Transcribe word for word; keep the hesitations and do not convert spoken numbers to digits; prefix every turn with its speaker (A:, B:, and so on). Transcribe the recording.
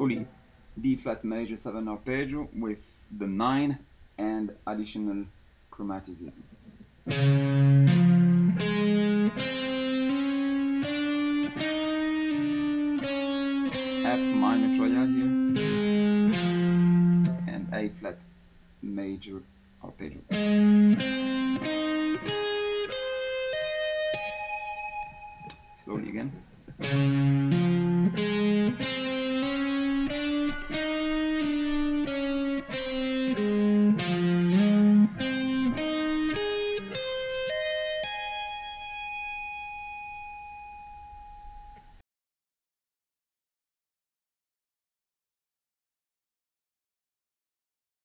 A: slowly D flat major seven arpeggio with the nine and additional chromaticism. F minor triad here and A flat major arpeggio. Slowly again.